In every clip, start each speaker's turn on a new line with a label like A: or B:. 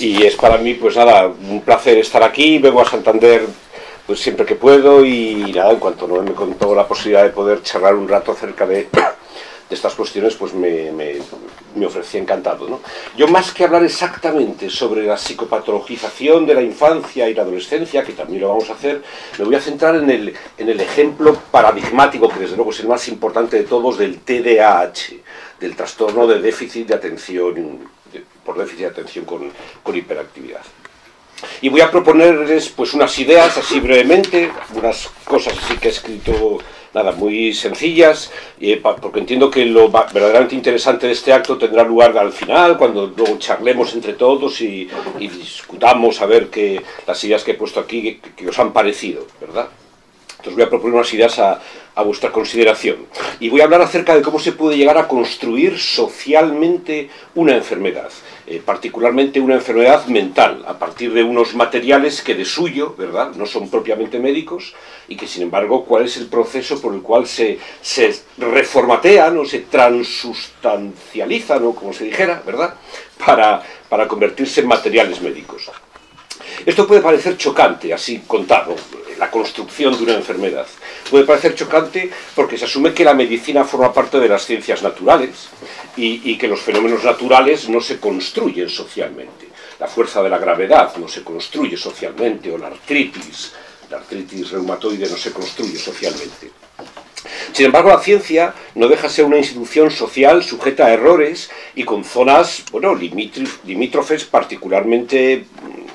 A: Y es para mí, pues nada, un placer estar aquí. Vengo a Santander pues siempre que puedo y nada, en cuanto no me contó la posibilidad de poder charlar un rato acerca de estas cuestiones, pues me ofrecí encantado, ¿no? Yo, más que hablar exactamente sobre la psicopatologización de la infancia y la adolescencia, que también lo vamos a hacer, me voy a centrar en el ejemplo paradigmático, que desde luego es el más importante de todos, del TDAH, del trastorno de déficit de atención, por déficit de atención con hiperactividad. Y voy a proponerles pues unas ideas así brevemente, unas cosas así que he escrito, nada, muy sencillas, porque entiendo que lo verdaderamente interesante de este acto tendrá lugar al final, cuando luego charlemos entre todos y discutamos a ver las ideas que he puesto aquí, que os han parecido, ¿verdad? Entonces voy a proponer unas ideas a vuestra consideración. Y voy a hablar acerca de cómo se puede llegar a construir socialmente una enfermedad, particularmente una enfermedad mental, a partir de unos materiales que de suyo, ¿verdad?, no son propiamente médicos, y que sin embargo, cuál es el proceso por el cual se reformatean o se transustancializan, o como se dijera, ¿verdad?, para convertirse en materiales médicos. Esto puede parecer chocante, así contado, la construcción de una enfermedad. Puede parecer chocante porque se asume que la medicina forma parte de las ciencias naturales y que los fenómenos naturales no se construyen socialmente. La fuerza de la gravedad no se construye socialmente, o la artritis reumatoide no se construye socialmente. Sin embargo, la ciencia no deja de ser una institución social sujeta a errores y con zonas, bueno, limítrofes particularmente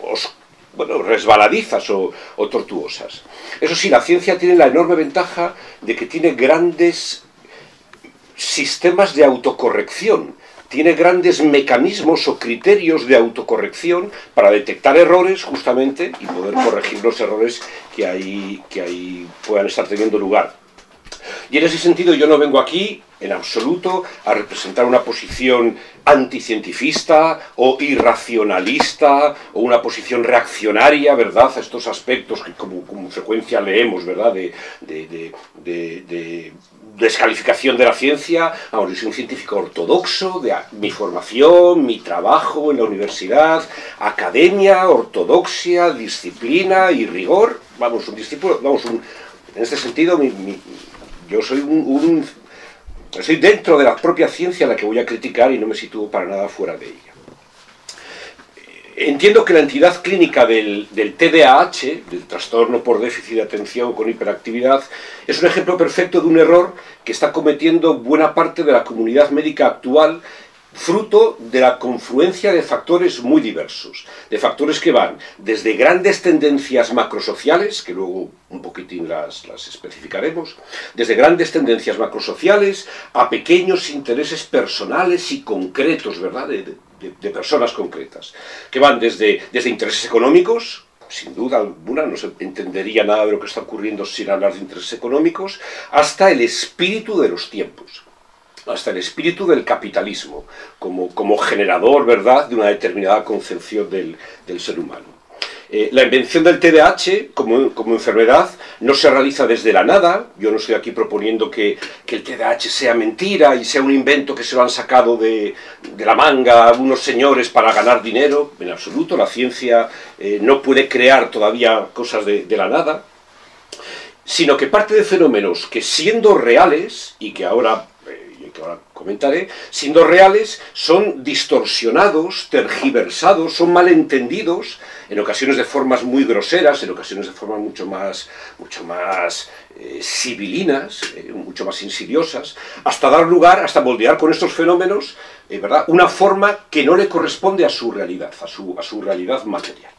A: resbaladizas o tortuosas. Eso sí, la ciencia tiene la enorme ventaja de que tiene grandes sistemas de autocorrección, tiene grandes mecanismos o criterios de autocorrección para detectar errores, justamente, y poder corregir los errores que ahí puedan estar teniendo lugar. Y en ese sentido yo no vengo aquí, en absoluto, a representar una posición anticientifista o irracionalista o una posición reaccionaria, ¿verdad?, a estos aspectos que con frecuencia leemos, ¿verdad?, de descalificación de la ciencia. Vamos, yo soy un científico ortodoxo, de mi formación, mi trabajo en la universidad, academia, ortodoxia, disciplina y rigor. Vamos, en este sentido, yo soy soy dentro de la propia ciencia la que voy a criticar y no me sitúo para nada fuera de ella. Entiendo que la entidad clínica del TDAH, del trastorno por déficit de atención con hiperactividad, es un ejemplo perfecto de un error que está cometiendo buena parte de la comunidad médica actual, fruto de la confluencia de factores muy diversos, de factores que van desde grandes tendencias macrosociales, que luego un poquitín las especificaremos, desde grandes tendencias macrosociales a pequeños intereses personales y concretos, ¿verdad?, de personas concretas, que van desde intereses económicos. Sin duda alguna, no se entendería nada de lo que está ocurriendo sin hablar de intereses económicos, hasta el espíritu de los tiempos, hasta el espíritu del capitalismo, como generador, ¿verdad?, de una determinada concepción del ser humano. La invención del TDAH como enfermedad no se realiza desde la nada. Yo no estoy aquí proponiendo que el TDAH sea mentira y sea un invento que se lo han sacado de la manga unos señores para ganar dinero. En absoluto, la ciencia no puede crear todavía cosas de la nada, sino que parte de fenómenos que, siendo reales, y que ahora comentaré, siendo reales, son distorsionados, tergiversados, son malentendidos, en ocasiones de formas muy groseras, en ocasiones de formas mucho más sibilinas, mucho más insidiosas, hasta dar lugar, hasta moldear con estos fenómenos, ¿verdad?, una forma que no le corresponde a su realidad, a su realidad material.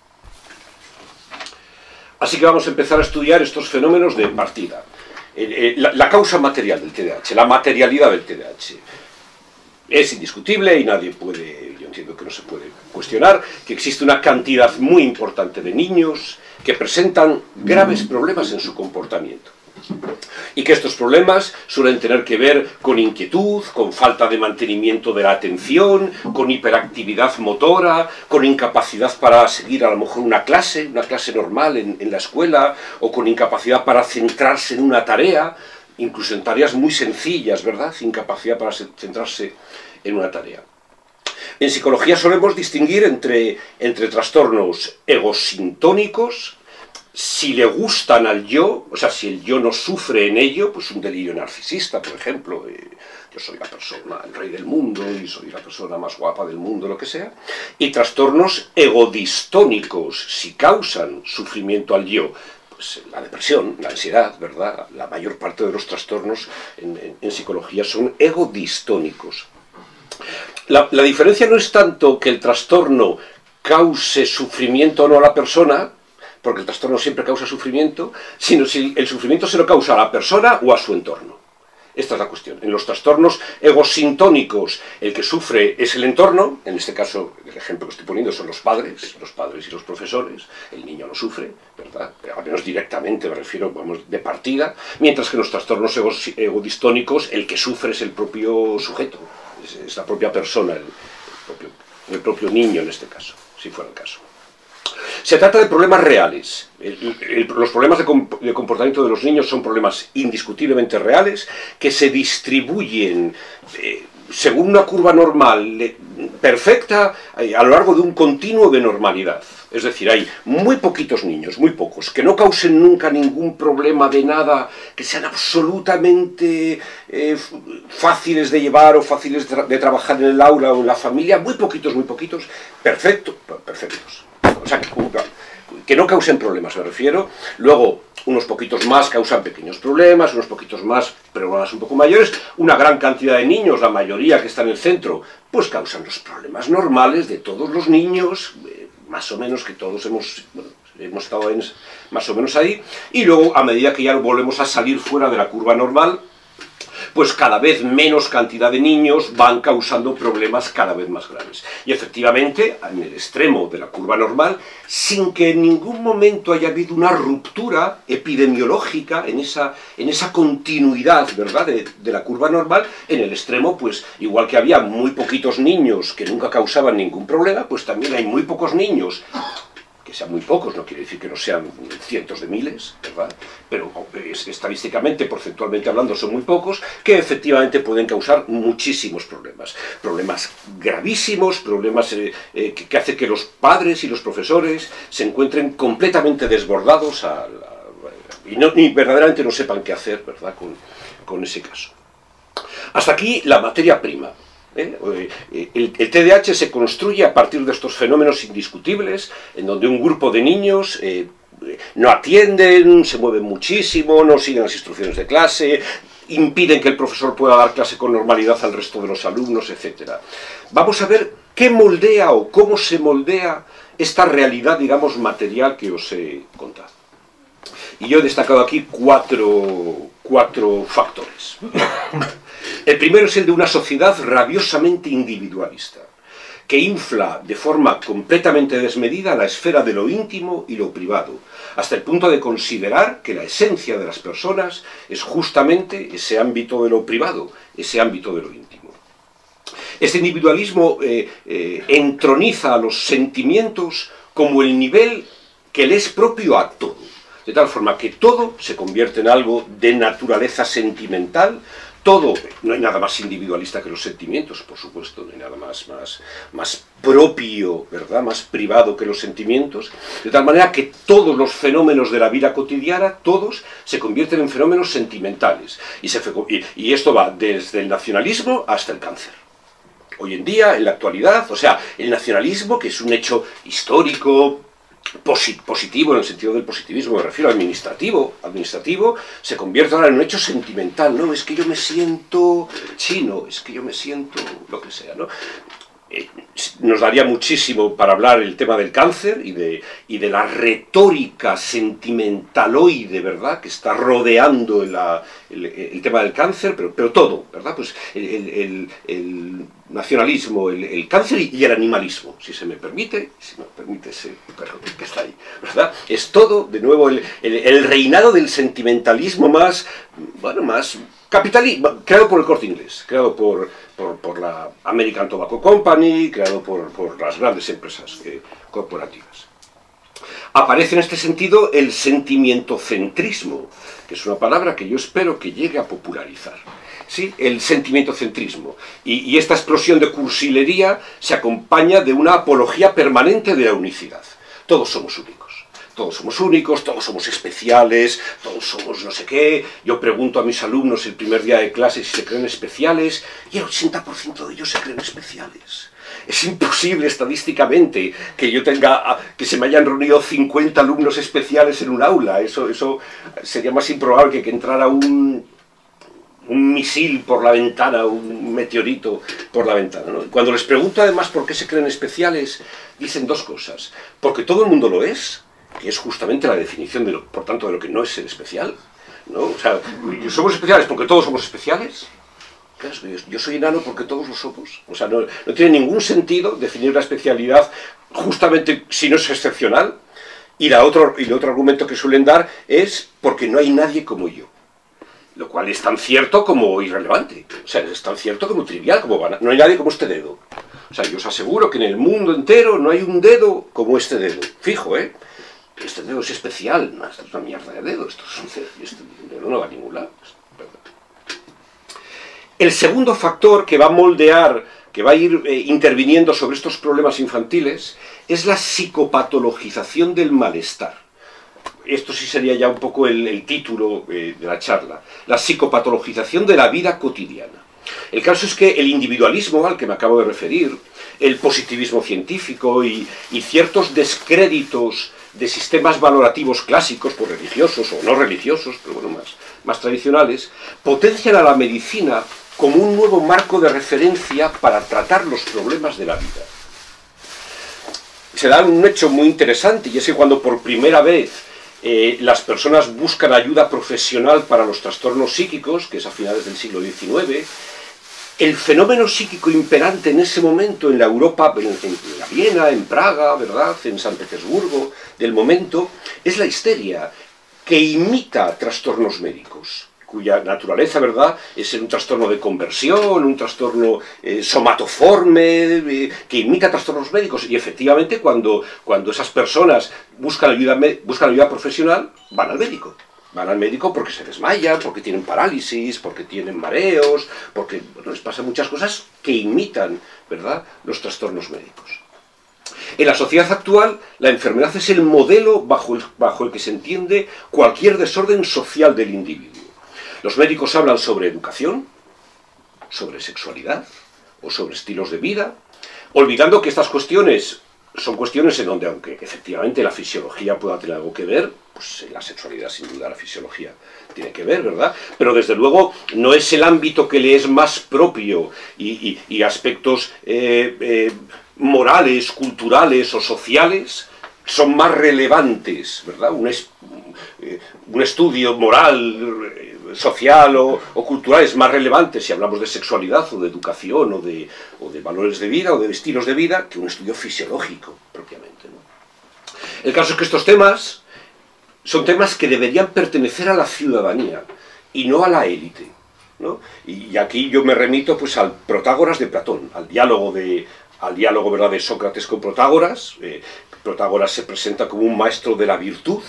A: Así que vamos a empezar a estudiar estos fenómenos de partida. La causa material del TDAH, la materialidad del TDAH. Es indiscutible y nadie puede, yo entiendo que no se puede cuestionar, que existe una cantidad muy importante de niños que presentan graves problemas en su comportamiento. Y que estos problemas suelen tener que ver con inquietud, con falta de mantenimiento de la atención, con hiperactividad motora, con incapacidad para seguir a lo mejor una clase normal en la escuela, o con incapacidad para centrarse en una tarea, incluso en tareas muy sencillas, ¿verdad?, incapacidad para centrarse en una tarea. En psicología solemos distinguir entre trastornos egosintónicos, si le gustan al yo, o sea, si el yo no sufre en ello, pues un delirio narcisista, por ejemplo, yo soy la persona, el rey del mundo, y soy la persona más guapa del mundo, lo que sea, y trastornos egodistónicos, si causan sufrimiento al yo, pues la depresión, la ansiedad, ¿verdad? La mayor parte de los trastornos en psicología son egodistónicos. La diferencia no es tanto que el trastorno cause sufrimiento o no a la persona, porque el trastorno siempre causa sufrimiento, sino si el sufrimiento se lo causa a la persona o a su entorno. Esta es la cuestión. En los trastornos egosintónicos, el que sufre es el entorno, en este caso, el ejemplo que estoy poniendo son los padres y los profesores, el niño no sufre, ¿verdad? Pero al menos directamente, me refiero, vamos, de partida, mientras que en los trastornos egodistónicos, el que sufre es el propio sujeto, es la propia persona, el propio niño en este caso, si fuera el caso. Se trata de problemas reales. Los problemas de comportamiento de los niños son problemas indiscutiblemente reales que se distribuyen según una curva normal perfecta a lo largo de un continuo de normalidad. Es decir, hay muy poquitos niños, muy pocos, que no causen nunca ningún problema de nada, que sean absolutamente fáciles de llevar o fáciles de trabajar en el aula o en la familia, muy poquitos, perfectos. O sea, que no causen problemas, me refiero. Luego, unos poquitos más causan pequeños problemas, unos poquitos más problemas un poco mayores. Una gran cantidad de niños, la mayoría que está en el centro, pues causan los problemas normales de todos los niños, más o menos que todos hemos estado más o menos ahí. Y luego, a medida que ya volvemos a salir fuera de la curva normal, pues cada vez menos cantidad de niños van causando problemas cada vez más graves. Y efectivamente, en el extremo de la curva normal, sin que en ningún momento haya habido una ruptura epidemiológica en esa continuidad, ¿verdad?, de la curva normal, en el extremo, pues igual que había muy poquitos niños que nunca causaban ningún problema, pues también hay muy pocos niños. Que sean muy pocos, no quiere decir que no sean cientos de miles, ¿verdad? Pero estadísticamente, porcentualmente hablando, son muy pocos, que efectivamente pueden causar muchísimos problemas. Problemas gravísimos, problemas que hacen que los padres y los profesores se encuentren completamente desbordados y verdaderamente no sepan qué hacer, ¿verdad?, con ese caso. Hasta aquí la materia prima. El TDAH se construye a partir de estos fenómenos indiscutibles, en donde un grupo de niños no atienden, se mueven muchísimo, no siguen las instrucciones de clase, impiden que el profesor pueda dar clase con normalidad al resto de los alumnos, etc. Vamos a ver qué moldea o cómo se moldea esta realidad, digamos, material que os he contado. Y yo he destacado aquí cuatro factores. El primero es el de una sociedad rabiosamente individualista, que infla de forma completamente desmedida la esfera de lo íntimo y lo privado, hasta el punto de considerar que la esencia de las personas es justamente ese ámbito de lo privado, ese ámbito de lo íntimo. Este individualismo entroniza a los sentimientos como el nivel que le es propio a todo, de tal forma que todo se convierte en algo de naturaleza sentimental. Todo, no hay nada más individualista que los sentimientos, por supuesto, no hay nada más propio, ¿verdad?, más privado que los sentimientos, de tal manera que todos los fenómenos de la vida cotidiana, todos, se convierten en fenómenos sentimentales, y esto va desde el nacionalismo hasta el cáncer. Hoy en día, en la actualidad, o sea, el nacionalismo, que es un hecho histórico, positivo en el sentido del positivismo, me refiero administrativo, se convierte ahora en un hecho sentimental, ¿no? Es que yo me siento chino, es que yo me siento lo que sea, ¿no? Nos daría muchísimo para hablar el tema del cáncer y de la retórica sentimentaloide, ¿verdad?, que está rodeando el tema del cáncer, pero todo, ¿verdad? Pues el nacionalismo, el cáncer y el animalismo, si se me permite ese perro que está ahí, ¿verdad? Es todo, de nuevo, el reinado del sentimentalismo más capitalista, creado por el Corte Inglés, creado por la American Tobacco Company, creado por las grandes empresas corporativas. Aparece en este sentido el sentimientocentrismo, que es una palabra que yo espero que llegue a popularizar. ¿sí?, el sentimientocentrismo. Y esta explosión de cursilería se acompaña de una apología permanente de la unicidad. Todos somos únicos. Todos somos únicos, todos somos especiales, todos somos no sé qué. Yo pregunto a mis alumnos el primer día de clase si se creen especiales, y el 80% de ellos se creen especiales. Es imposible estadísticamente que se me hayan reunido 50 alumnos especiales en un aula. Eso sería más improbable que entrara un misil por la ventana, un meteorito por la ventana, ¿no? Cuando les pregunto además por qué se creen especiales, dicen dos cosas. Porque todo el mundo lo es, que es justamente la definición, por tanto, de lo que no es ser especial, ¿no? O sea, ¿somos especiales porque todos somos especiales? Claro, yo soy enano porque todos lo somos. O sea, no tiene ningún sentido definir la especialidad justamente si no es excepcional. Y el otro argumento que suelen dar es porque no hay nadie como yo. Lo cual es tan cierto como irrelevante. O sea, es tan cierto como trivial, como banal. No hay nadie como este dedo. O sea, yo os aseguro que en el mundo entero no hay un dedo como este dedo. Fijo, ¿eh? Este dedo es especial. No, esto es una mierda de dedo. Este dedo no va a ningún lado. El segundo factor que va a moldear, que va a ir interviniendo sobre estos problemas infantiles, es la psicopatologización del malestar. Esto sí sería ya un poco el título de la charla. La psicopatologización de la vida cotidiana. El caso es que el individualismo al que me acabo de referir, el positivismo científico y ciertos descréditos de sistemas valorativos clásicos, pues religiosos o no religiosos, pero bueno, más tradicionales, potencian a la medicina como un nuevo marco de referencia para tratar los problemas de la vida. Se da un hecho muy interesante, y es que cuando por primera vez las personas buscan ayuda profesional para los trastornos psíquicos, que es a finales del siglo XIX, el fenómeno psíquico imperante en ese momento en la Europa, en la Viena, en Praga, ¿verdad?, en San Petersburgo, del momento, es la histeria, que imita trastornos médicos, cuya naturaleza, ¿verdad?, es ser un trastorno de conversión, un trastorno somatoforme, que imita trastornos médicos. Y efectivamente, cuando esas personas buscan ayuda profesional, van al médico. Van al médico porque se desmayan, porque tienen parálisis, porque tienen mareos, porque bueno, les pasan muchas cosas que imitan, ¿verdad?, los trastornos médicos. En la sociedad actual, la enfermedad es el modelo bajo el que se entiende cualquier desorden social del individuo. Los médicos hablan sobre educación, sobre sexualidad o sobre estilos de vida, olvidando que estas cuestiones son cuestiones en donde, aunque efectivamente la fisiología pueda tener algo que ver, pues en la sexualidad sin duda la fisiología tiene que ver, ¿verdad? Pero desde luego no es el ámbito que le es más propio y aspectos morales, culturales o sociales son más relevantes, ¿verdad? Un estudio moral, social o cultural es más relevante si hablamos de sexualidad o de educación o de valores de vida o de estilos de vida que un estudio fisiológico propiamente, ¿no? El caso es que estos temas son temas que deberían pertenecer a la ciudadanía y no a la élite, ¿no? Y aquí yo me remito pues al Protágoras de Platón, al diálogo, ¿verdad?, de Sócrates con Protágoras. Protágoras se presenta como un maestro de la virtud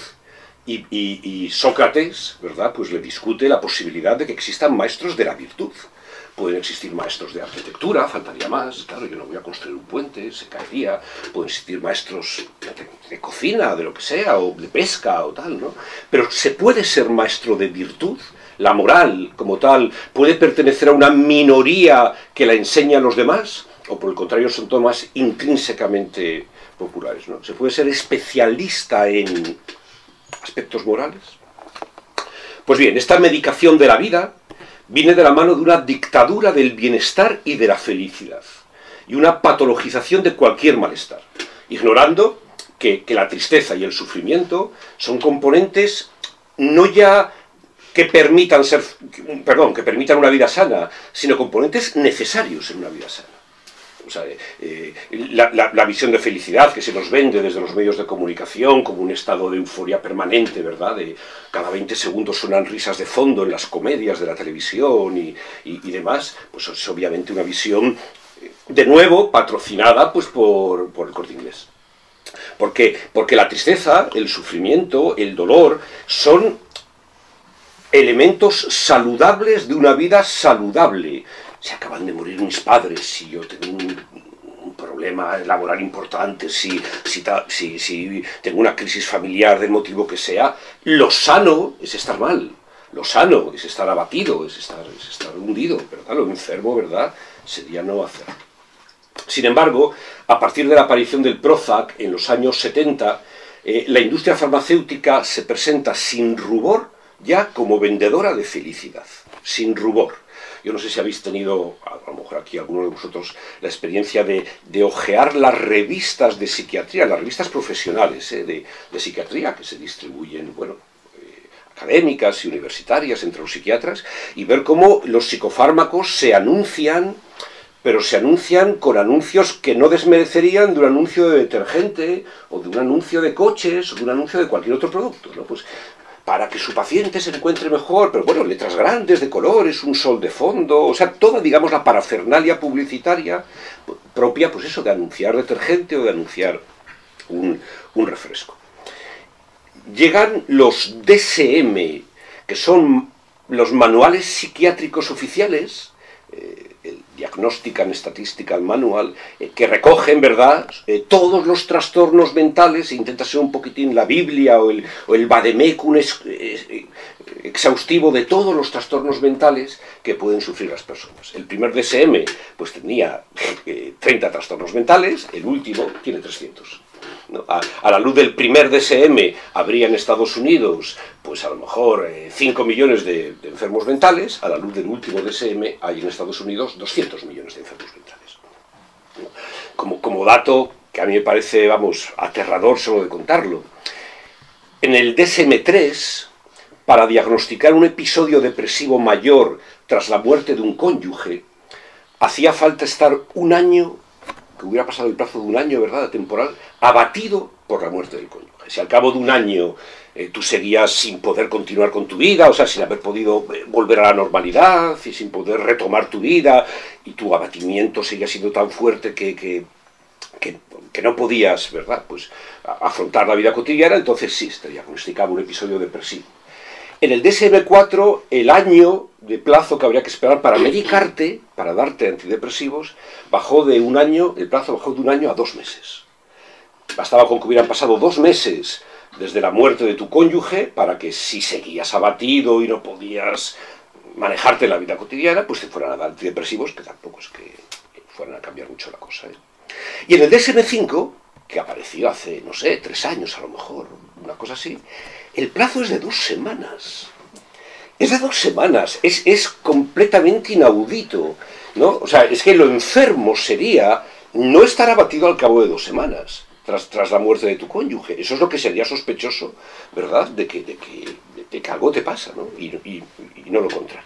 A: y Sócrates, ¿verdad?, pues le discute la posibilidad de que existan maestros de la virtud. Pueden existir maestros de arquitectura, faltaría más, claro, yo no voy a construir un puente, se caería. Pueden existir maestros de cocina, de lo que sea, o de pesca o tal, ¿no? Pero se puede ser maestro de virtud. La moral, como tal, puede pertenecer a una minoría que la enseña a los demás, o por el contrario son temas intrínsecamente populares, ¿no? Se puede ser especialista en aspectos morales. Pues bien, esta medicación de la vida viene de la mano de una dictadura del bienestar y de la felicidad, y una patologización de cualquier malestar, ignorando que la tristeza y el sufrimiento son componentes no ya que permitan una vida sana, sino componentes necesarios en una vida sana. O sea, la visión de felicidad que se nos vende desde los medios de comunicación como un estado de euforia permanente, ¿verdad? De cada 20 segundos suenan risas de fondo en las comedias de la televisión y demás, pues es obviamente una visión, de nuevo, patrocinada pues por el Corte Inglés. Porque la tristeza, el sufrimiento, el dolor son elementos saludables de una vida saludable. Se acaban de morir mis padres, si yo tengo un problema laboral importante, si tengo una crisis familiar del motivo que sea, lo sano es estar mal, lo sano es estar abatido, es estar hundido, ¿verdad? Lo enfermo, ¿verdad?, sería no hacerlo. Sin embargo, a partir de la aparición del Prozac en los años 70, la industria farmacéutica se presenta sin rubor ya como vendedora de felicidad, sin rubor. Yo no sé si habéis tenido, a lo mejor aquí alguno de vosotros, la experiencia de hojear las revistas de psiquiatría, las revistas profesionales de psiquiatría que se distribuyen, bueno, académicas y universitarias entre los psiquiatras, y ver cómo los psicofármacos se anuncian, pero se anuncian con anuncios que no desmerecerían de un anuncio de detergente, o de un anuncio de coches, o de un anuncio de cualquier otro producto, ¿no? Pues para que su paciente se encuentre mejor, pero bueno, letras grandes, de colores, un sol de fondo, o sea, toda, digamos, la parafernalia publicitaria propia, pues eso, de anunciar detergente o de anunciar un refresco. Llegan los DSM, que son los manuales psiquiátricos oficiales, el Diagnostic and Statistical Manual, que recogen, ¿verdad?, todos los trastornos mentales, e intenta ser un poquitín la Biblia o el vademecum exhaustivo de todos los trastornos mentales que pueden sufrir las personas. El primer DSM pues tenía 30 trastornos mentales, el último tiene 300. ¿No? A la luz del primer DSM habría en Estados Unidos pues a lo mejor 5 millones de enfermos mentales, a la luz del último DSM hay en Estados Unidos 200 millones de enfermos mentales. ¿No? Como dato que a mí me parece, vamos, aterrador solo de contarlo, en el DSM-3, para diagnosticar un episodio depresivo mayor tras la muerte de un cónyuge, hacía falta estar un año, que hubiera pasado el plazo de un año, ¿verdad?, temporal, abatido por la muerte del cónyuge. Si al cabo de un año tú seguías sin poder continuar con tu vida, o sea, sin haber podido volver a la normalidad, y sin poder retomar tu vida, y tu abatimiento seguía siendo tan fuerte que no podías, ¿verdad?, pues afrontar la vida cotidiana, entonces sí, te diagnosticaba un episodio depresivo. En el DSM-4, el año de plazo que habría que esperar para medicarte, para darte antidepresivos, bajó de un año, el plazo bajó de un año a 2 meses. Bastaba con que hubieran pasado 2 meses desde la muerte de tu cónyuge para que si seguías abatido y no podías manejarte en la vida cotidiana, pues te fueran a dar antidepresivos, que tampoco es que fueran a cambiar mucho la cosa, ¿eh? Y en el DSM-5, que apareció hace, no sé, 3 años a lo mejor, una cosa así, el plazo es de 2 semanas. Es de 2 semanas, es completamente inaudito, ¿no? O sea, es que lo enfermo sería no estar abatido al cabo de 2 semanas, tras la muerte de tu cónyuge. Eso es lo que sería sospechoso, ¿verdad?, de que algo te pasa, ¿no? Y no lo contrario.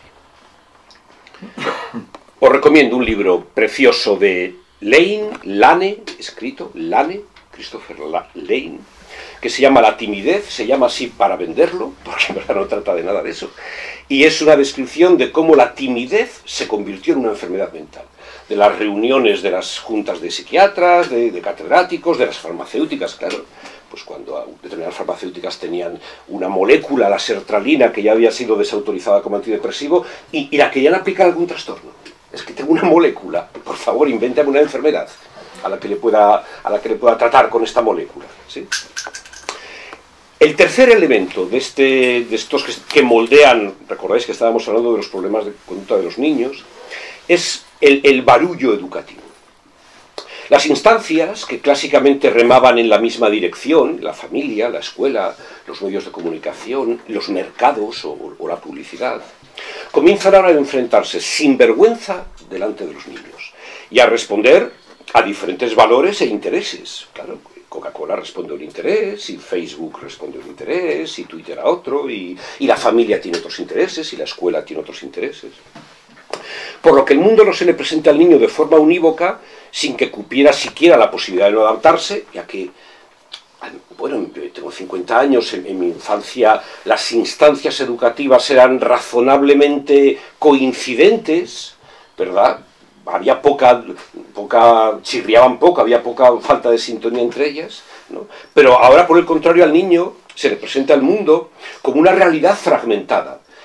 A: Os recomiendo un libro precioso de Lane, escrito Lane, Christopher Lane, que se llama La timidez, se llama así para venderlo, porque en verdad no trata de nada de eso, y es una descripción de cómo la timidez se convirtió en una enfermedad mental, de las reuniones de las juntas de psiquiatras, de catedráticos, de las farmacéuticas, claro, pues cuando determinadas farmacéuticas tenían una molécula, la sertralina, que ya había sido desautorizada como antidepresivo, y la querían aplicar a algún trastorno. Es que tengo una molécula, por favor, invéntame una enfermedad a la que le pueda tratar con esta molécula, ¿sí? El tercer elemento de estos que moldean, recordáis que estábamos hablando de los problemas de conducta de los niños, es el barullo educativo. Las instancias que clásicamente remaban en la misma dirección, la familia, la escuela, los medios de comunicación, los mercados o la publicidad, comienzan ahora a enfrentarse sin vergüenza delante de los niños y a responder a diferentes valores e intereses. Claro, Coca-Cola responde a un interés, y Facebook responde a un interés, y Twitter a otro, y la familia tiene otros intereses, y la escuela tiene otros intereses. Por lo que el mundo no se le presenta al niño de forma unívoca, sin que cupiera siquiera la posibilidad de no adaptarse, ya que, bueno, tengo 50 años, en mi infancia las instancias educativas eran razonablemente coincidentes, ¿verdad? Había chirriaban poco, había poca falta de sintonía entre ellas, ¿no? Pero ahora, por el contrario, al niño se le presenta el mundo como una realidad fragmentada,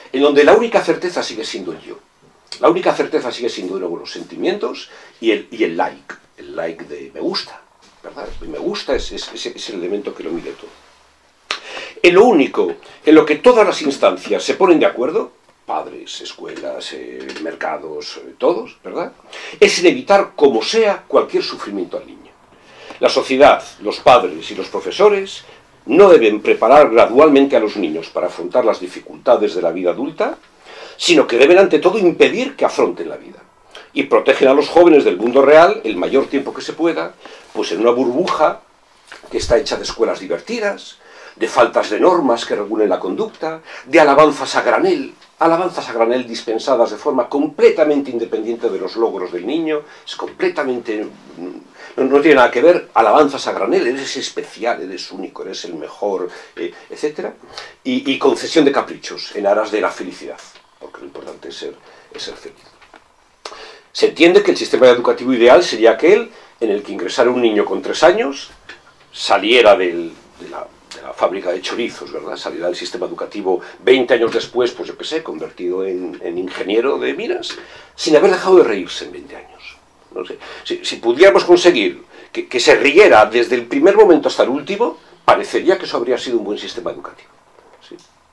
A: en donde la única certeza sigue siendo el yo. La única certeza sigue siendo de nuevo los sentimientos y el like de me gusta, ¿verdad? Me gusta es el elemento que lo mide todo. En lo único, en lo que todas las instancias se ponen de acuerdo, padres, escuelas, mercados, todos, ¿verdad?, es en evitar como sea cualquier sufrimiento al niño. La sociedad, los padres y los profesores no deben preparar gradualmente a los niños para afrontar las dificultades de la vida adulta, sino que deben ante todo impedir que afronten la vida. Y protegen a los jóvenes del mundo real el mayor tiempo que se pueda, pues en una burbuja que está hecha de escuelas divertidas, de faltas de normas que regulen la conducta, de alabanzas a granel dispensadas de forma completamente independiente de los logros del niño, es completamente... no tiene nada que ver, alabanzas a granel, eres especial, eres único, eres el mejor, etc. Y concesión de caprichos en aras de la felicidad, porque lo importante es ser feliz. Se entiende que el sistema educativo ideal sería aquel en el que ingresara un niño con 3 años, saliera de la fábrica de chorizos, ¿verdad?, saliera del sistema educativo 20 años después, pues yo qué sé, convertido en ingeniero de minas, sin haber dejado de reírse en 20 años. No sé. Si pudiéramos conseguir que se riera desde el primer momento hasta el último, parecería que eso habría sido un buen sistema educativo. ¿Sí?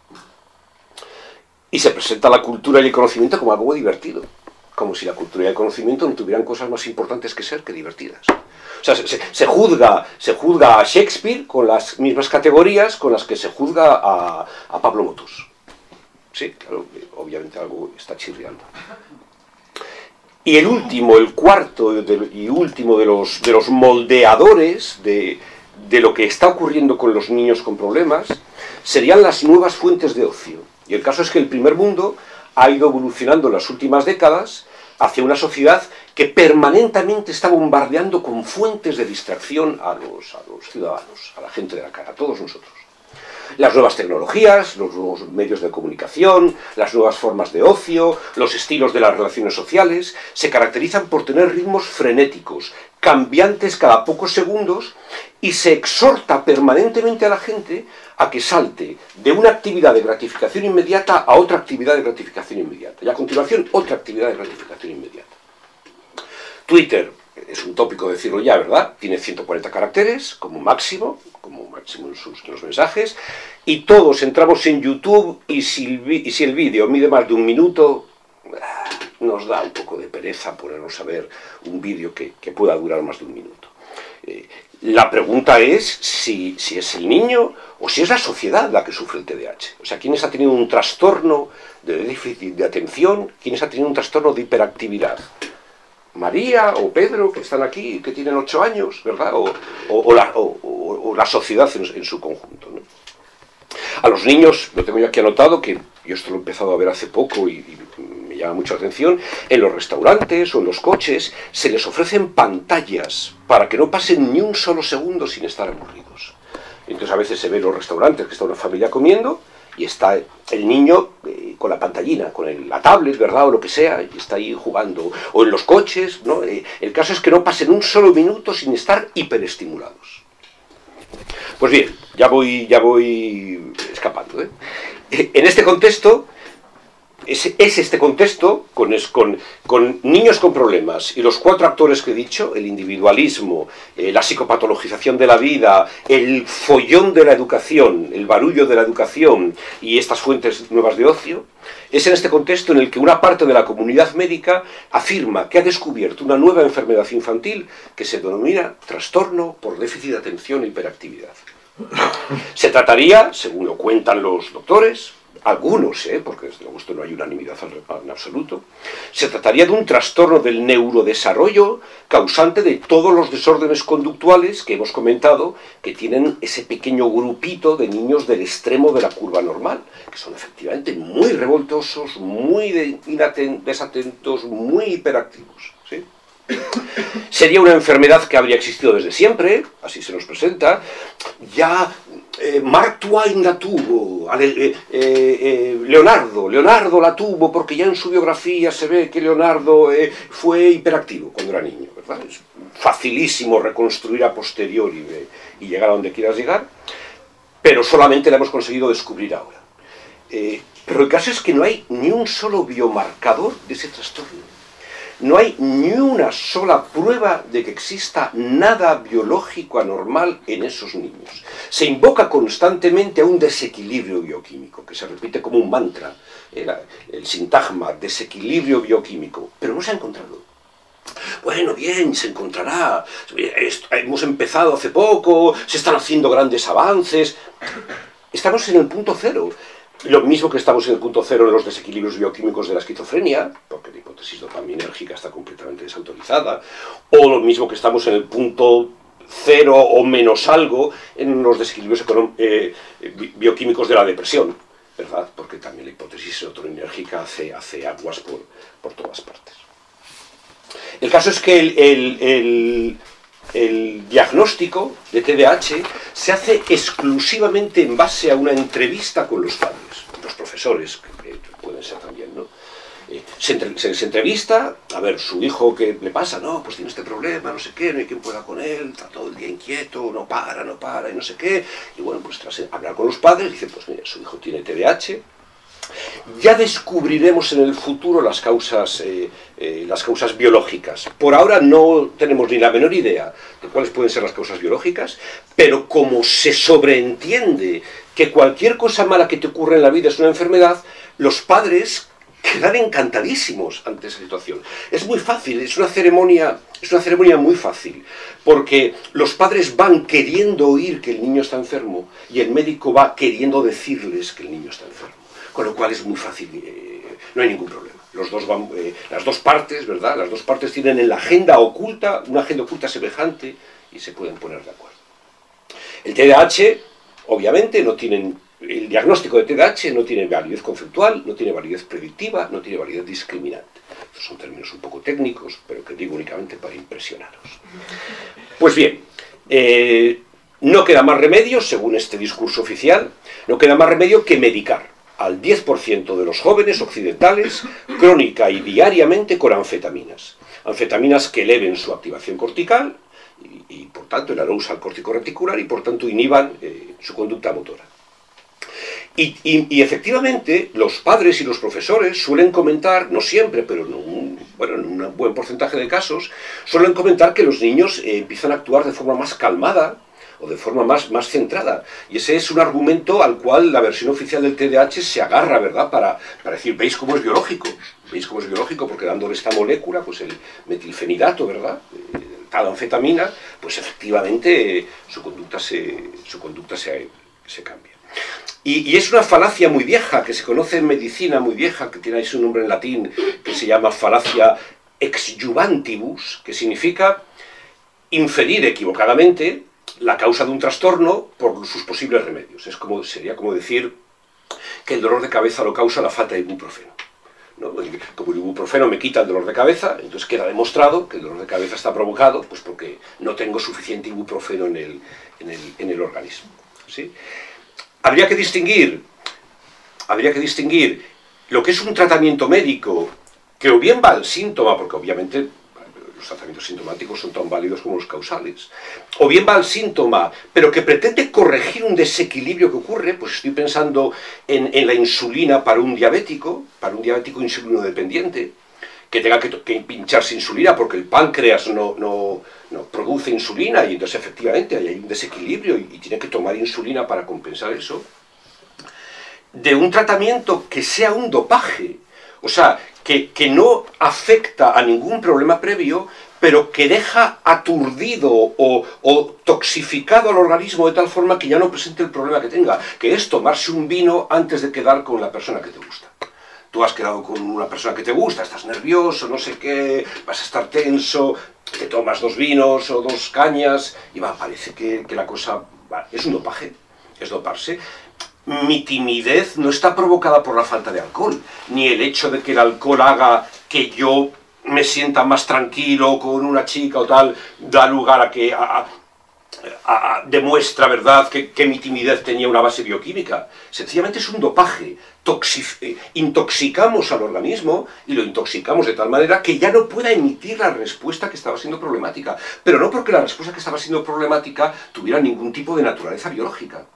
A: Y se presenta la cultura y el conocimiento como algo divertido, como si la cultura y el conocimiento no tuvieran cosas más importantes que ser que divertidas. O sea, se juzga a Shakespeare con las mismas categorías con las que se juzga a Pablo Motos. Sí, claro, obviamente algo está chirriando. Y el cuarto y último de los moldeadores de lo que está ocurriendo con los niños con problemas serían las nuevas fuentes de ocio. Y el caso es que el primer mundo ha ido evolucionando en las últimas décadas hacia una sociedad que permanentemente está bombardeando con fuentes de distracción a los ciudadanos, a la gente de la calle, a todos nosotros. Las nuevas tecnologías, los nuevos medios de comunicación, las nuevas formas de ocio, los estilos de las relaciones sociales, se caracterizan por tener ritmos frenéticos, cambiantes cada pocos segundos, y se exhorta permanentemente a la gente a que salte de una actividad de gratificación inmediata a otra actividad de gratificación inmediata, y a continuación otra actividad de gratificación inmediata. Twitter, es un tópico decirlo ya, ¿verdad?, tiene 140 caracteres como máximo en los mensajes, y todos entramos en YouTube y si el vídeo mide más de 1 minuto, nos da un poco de pereza ponernos a ver un vídeo que pueda durar más de 1 minuto. La pregunta es si es el niño o si es la sociedad la que sufre el TDAH. O sea, ¿quiénes han tenido un trastorno de déficit de atención? ¿Quiénes han tenido un trastorno de hiperactividad? María o Pedro, que están aquí, que tienen 8 años, ¿verdad? O la sociedad en su conjunto, ¿no? A los niños, lo tengo yo aquí anotado, que yo esto lo he empezado a ver hace poco y me llama mucho la atención, en los restaurantes o en los coches se les ofrecen pantallas para que no pasen ni un solo segundo sin estar aburridos. Entonces a veces se ve en los restaurantes que está una familia comiendo y está el niño con la pantallina, con la tablet, ¿verdad?, o lo que sea, y está ahí jugando. O en los coches, ¿no? El caso es que no pasen un solo minuto sin estar hiperestimulados. Pues bien, ya voy escapando, ¿eh? En este contexto, es este contexto, con niños con problemas y los 4 actores que he dicho, el individualismo, la psicopatologización de la vida, el follón de la educación, el barullo de la educación y estas fuentes nuevas de ocio, es en este contexto en el que una parte de la comunidad médica afirma que ha descubierto una nueva enfermedad infantil que se denomina trastorno por déficit de atención e hiperactividad. Se trataría, según lo cuentan los doctores, algunos, porque desde luego esto no hay unanimidad en absoluto, se trataría de un trastorno del neurodesarrollo causante de todos los desórdenes conductuales que hemos comentado, que tienen ese pequeño grupito de niños del extremo de la curva normal, que son efectivamente muy revoltosos, muy desatentos, muy hiperactivos, ¿sí? Sería una enfermedad que habría existido desde siempre, así se nos presenta. Ya Mark Twain la tuvo, Leonardo la tuvo, porque ya en su biografía se ve que Leonardo fue hiperactivo cuando era niño, ¿verdad? Es facilísimo reconstruir a posteriori y llegar a donde quieras llegar, pero solamente la hemos conseguido descubrir ahora. Pero el caso es que no hay ni un solo biomarcador de ese trastorno. No hay ni una sola prueba de que exista nada biológico anormal en esos niños. Se invoca constantemente a un desequilibrio bioquímico, que se repite como un mantra, el sintagma, desequilibrio bioquímico, pero no se ha encontrado. Bueno, bien, se encontrará, hemos empezado hace poco, se están haciendo grandes avances. Estamos en el punto cero. Lo mismo que estamos en el punto cero de los desequilibrios bioquímicos de la esquizofrenia, porque la hipótesis dopaminérgica está completamente desautorizada, o lo mismo que estamos en el punto cero o menos algo en los desequilibrios bioquímicos de la depresión, ¿verdad? Porque también la hipótesis serotoninérgica hace aguas por todas partes. El caso es que el diagnóstico de TDAH se hace exclusivamente en base a una entrevista con los padres, los profesores, que pueden ser también, ¿no? Se entrevista, a ver, su hijo, ¿qué le pasa? No, pues tiene este problema, no sé qué, no hay quien pueda con él, está todo el día inquieto, no para, y no sé qué. Y bueno, pues tras hablar con los padres, dice, pues mira, su hijo tiene TDAH. Ya descubriremos en el futuro las causas biológicas. Por ahora no tenemos ni la menor idea de cuáles pueden ser las causas biológicas, pero como se sobreentiende que cualquier cosa mala que te ocurre en la vida es una enfermedad, los padres quedan encantadísimos ante esa situación. Es muy fácil, es una ceremonia muy fácil, porque los padres van queriendo oír que el niño está enfermo y el médico va queriendo decirles que el niño está enfermo. Con lo cual es muy fácil, no hay ningún problema. Las dos partes, ¿verdad? Las dos partes tienen en la agenda oculta, una agenda oculta semejante, y se pueden poner de acuerdo. El TDAH, obviamente, el diagnóstico de TDAH no tiene validez conceptual, no tiene validez predictiva, no tiene validez discriminante. Estos son términos un poco técnicos, pero que digo únicamente para impresionaros. Pues bien, no queda más remedio, según este discurso oficial, no queda más remedio que medicar al 10% de los jóvenes occidentales, crónica y diariamente, con anfetaminas. Anfetaminas que eleven su activación cortical y por tanto, el arousal córtico-reticular y, por tanto, inhiban su conducta motora. Y efectivamente, los padres y los profesores suelen comentar, no siempre, pero en un buen porcentaje de casos, suelen comentar que los niños empiezan a actuar de forma más calmada, o de forma más centrada. Y ese es un argumento al cual la versión oficial del TDAH se agarra, ¿verdad? Para decir, ¿veis cómo es biológico? ¿Veis cómo es biológico? Porque dándole esta molécula, pues el metilfenidato, ¿verdad? Tal anfetamina, pues efectivamente su conducta se cambia. Y es una falacia muy vieja, que se conoce en medicina, muy vieja, que tiene ahí su nombre en latín, que se llama falacia exjuvantibus, que significa inferir equivocadamente la causa de un trastorno por sus posibles remedios. Sería como decir que el dolor de cabeza lo causa la falta de ibuprofeno, ¿no? Como el ibuprofeno me quita el dolor de cabeza, entonces queda demostrado que el dolor de cabeza está provocado pues porque no tengo suficiente ibuprofeno en el organismo, ¿sí? Habría que distinguir lo que es un tratamiento médico que o bien va al síntoma, porque obviamente los tratamientos sintomáticos son tan válidos como los causales, o bien va al síntoma, pero que pretende corregir un desequilibrio que ocurre, pues estoy pensando en la insulina para un diabético insulinodependiente, que tenga que pincharse insulina porque el páncreas no produce insulina, y entonces efectivamente hay un desequilibrio y tiene que tomar insulina para compensar eso, de un tratamiento que sea un dopaje, o sea, que no afecta a ningún problema previo, pero que deja aturdido o toxificado al organismo de tal forma que ya no presente el problema que tenga, que es tomarse un vino antes de quedar con la persona que te gusta. Tú has quedado con una persona que te gusta, estás nervioso, no sé qué, vas a estar tenso, te tomas 2 vinos o 2 cañas y parece que la cosa es un dopaje, es doparse. Mi timidez no está provocada por la falta de alcohol, ni el hecho de que el alcohol haga que yo me sienta más tranquilo con una chica o tal, da lugar a que demuestra, ¿verdad?, que mi timidez tenía una base bioquímica. Sencillamente es un dopaje. Intoxicamos al organismo y lo intoxicamos de tal manera que ya no pueda emitir la respuesta que estaba siendo problemática. Pero no porque la respuesta que estaba siendo problemática tuviera ningún tipo de naturaleza biológica,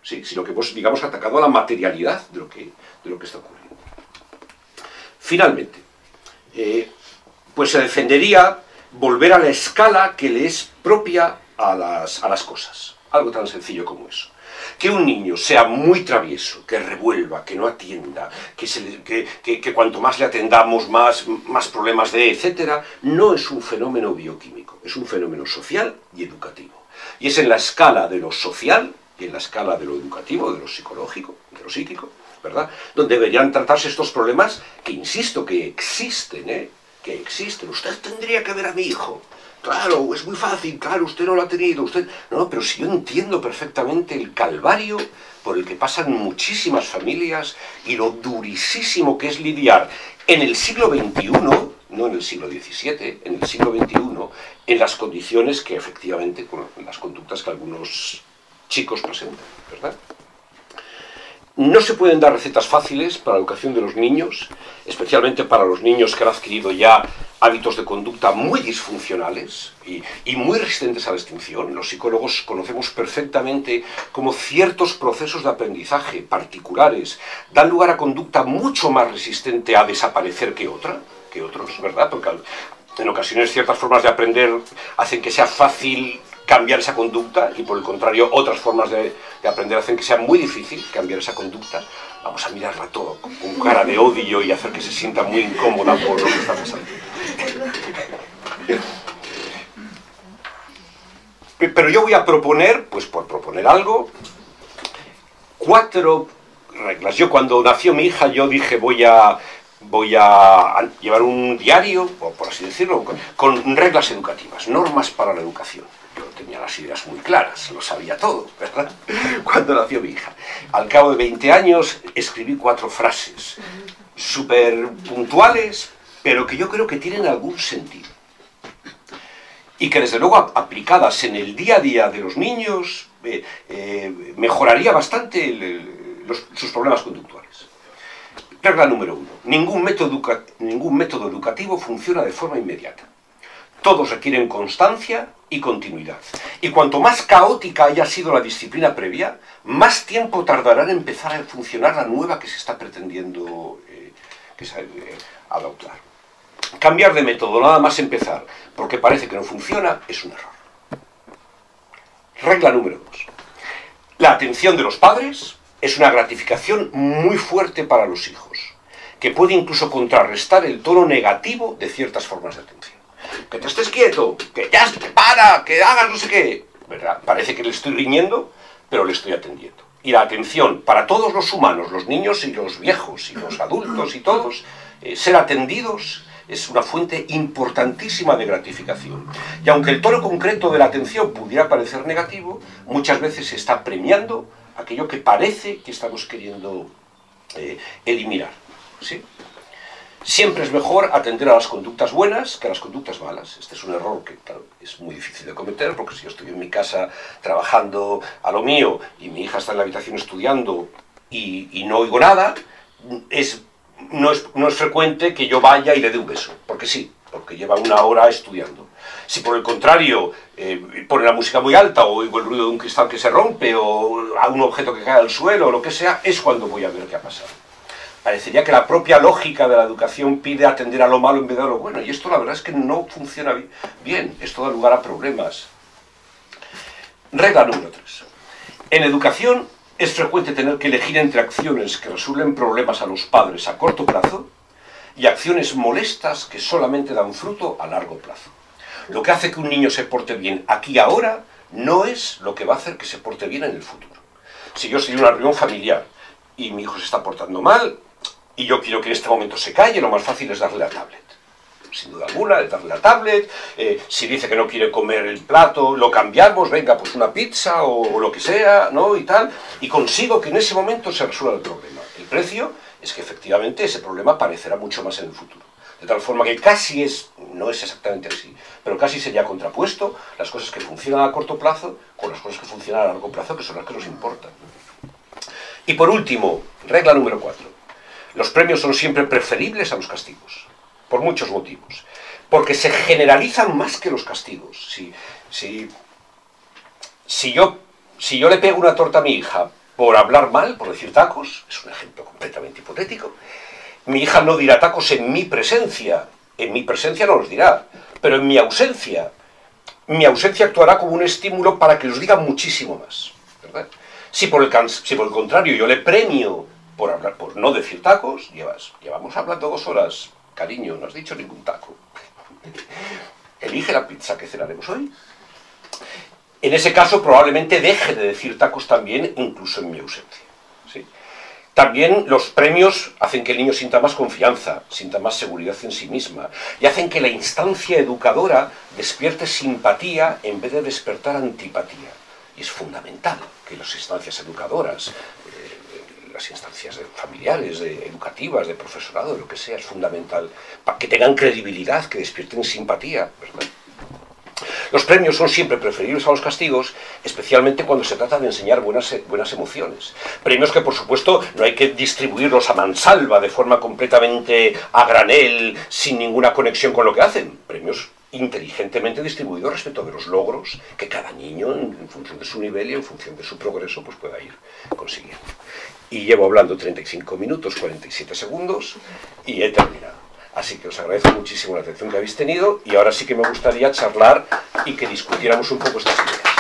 A: ¿sí? Sino que hemos, digamos, atacado a la materialidad de lo que está ocurriendo. Finalmente, pues se defendería volver a la escala que le es propia a las cosas. Algo tan sencillo como eso. Que un niño sea muy travieso, que revuelva, que no atienda, que cuanto más le atendamos, más problemas dé, etc., no es un fenómeno bioquímico, es un fenómeno social y educativo. Y es en la escala de lo social y en la escala de lo educativo, de lo psicológico, de lo psíquico, ¿verdad?, donde deberían tratarse estos problemas que, insisto, que existen, que existen. Usted tendría que ver a mi hijo. Claro, es muy fácil, claro, usted no lo ha tenido, usted... No, pero si yo entiendo perfectamente el calvario por el que pasan muchísimas familias y lo durísimo que es lidiar en el siglo XXI, no en el siglo XVII, en el siglo XXI, en las condiciones que efectivamente, con las conductas que algunos chicos presentan, ¿verdad? No se pueden dar recetas fáciles para la educación de los niños, especialmente para los niños que han adquirido ya hábitos de conducta muy disfuncionales y muy resistentes a la extinción. Los psicólogos conocemos perfectamente cómo ciertos procesos de aprendizaje particulares dan lugar a conducta mucho más resistente a desaparecer que otros, ¿verdad? Porque en ocasiones ciertas formas de aprender hacen que sea fácil cambiar esa conducta y por el contrario otras formas de aprender hacen que sea muy difícil cambiar esa conducta. Vamos a mirarla todo con cara de odio y hacer que se sienta muy incómoda por lo que está pasando. Pero yo voy a proponer, pues por proponer algo, 4 reglas. Yo cuando nació mi hija yo dije voy a llevar un diario, por así decirlo, con reglas educativas, normas para la educación. Yo tenía las ideas muy claras, lo sabía todo, ¿verdad? Cuando nació mi hija. Al cabo de 20 años escribí 4 frases, súper puntuales, pero que yo creo que tienen algún sentido. Y que desde luego aplicadas en el día a día de los niños, mejoraría bastante sus problemas conductuales. Regla número 1. Ningún método educativo funciona de forma inmediata. Todos requieren constancia y continuidad. Y cuanto más caótica haya sido la disciplina previa, más tiempo tardará en empezar a funcionar la nueva que se está pretendiendo adoptar. Cambiar de método, nada más empezar, porque parece que no funciona, es un error. Regla número 2. La atención de los padres es una gratificación muy fuerte para los hijos, que puede incluso contrarrestar el tono negativo de ciertas formas de atención. Que te estés quieto, que ya te para, que hagas no sé qué. ¿Verdad? Parece que le estoy riñendo, pero le estoy atendiendo. Y la atención para todos los humanos, los niños y los viejos y los adultos y todos, ser atendidos es una fuente importantísima de gratificación. Y aunque el tono concreto de la atención pudiera parecer negativo, muchas veces se está premiando aquello que parece que estamos queriendo eliminar. ¿Sí? Siempre es mejor atender a las conductas buenas que a las conductas malas. Este es un error que, claro, es muy difícil de cometer, porque si yo estoy en mi casa trabajando a lo mío y mi hija está en la habitación estudiando y no oigo nada, no es frecuente que yo vaya y le dé un beso, porque sí, porque lleva 1 hora estudiando. Si por el contrario pone la música muy alta o oigo el ruido de un cristal que se rompe o a un objeto que cae al suelo o lo que sea, es cuando voy a ver qué ha pasado. Parecería que la propia lógica de la educación pide atender a lo malo en vez de a lo bueno, y esto la verdad es que no funciona bien, esto da lugar a problemas. Regla número 3. En educación es frecuente tener que elegir entre acciones que resuelven problemas a los padres a corto plazo y acciones molestas que solamente dan fruto a largo plazo. Lo que hace que un niño se porte bien aquí y ahora no es lo que va a hacer que se porte bien en el futuro. Si yo estoy en una reunión familiar y mi hijo se está portando mal y yo quiero que en este momento se calle, lo más fácil es darle la tablet. Sin duda alguna, darle la tablet. Si dice que no quiere comer el plato, lo cambiamos, venga, pues una pizza o lo que sea, ¿no? Y tal. Y consigo que en ese momento se resuelva el problema. El precio es que efectivamente ese problema aparecerá mucho más en el futuro. De tal forma que casi no es exactamente así, pero casi sería contrapuesto las cosas que funcionan a corto plazo con las cosas que funcionan a largo plazo, que son las que nos importan. Y por último, regla número 4. Los premios son siempre preferibles a los castigos, por muchos motivos. Porque se generalizan más que los castigos. Si yo le pego una torta a mi hija por hablar mal, por decir tacos, es un ejemplo completamente hipotético. Mi hija no dirá tacos en mi presencia no los dirá, pero en mi ausencia actuará como un estímulo para que los diga muchísimo más, ¿verdad? Si por el contrario yo le premio por no decir tacos, llevamos hablando 2 horas, cariño, no has dicho ningún taco. Elige la pizza que cenaremos hoy. En ese caso probablemente deje de decir tacos también, incluso en mi ausencia, ¿sí? También los premios hacen que el niño sienta más confianza, sienta más seguridad en sí misma, y hacen que la instancia educadora despierte simpatía en vez de despertar antipatía. Y es fundamental que las instancias educadoras, las instancias familiares, educativas, de profesorado, de lo que sea, es fundamental para que tengan credibilidad, que despierten simpatía, ¿verdad? Los premios son siempre preferibles a los castigos, especialmente cuando se trata de enseñar buenas emociones. Premios que, por supuesto, no hay que distribuirlos a mansalva, de forma completamente a granel, sin ninguna conexión con lo que hacen. Premios inteligentemente distribuidos respecto de los logros que cada niño, en función de su nivel y en función de su progreso, pues pueda ir consiguiendo. Y llevo hablando 35 minutos, 47 segundos, y he terminado. Así que os agradezco muchísimo la atención que habéis tenido y ahora sí que me gustaría charlar y que discutiéramos un poco estas ideas.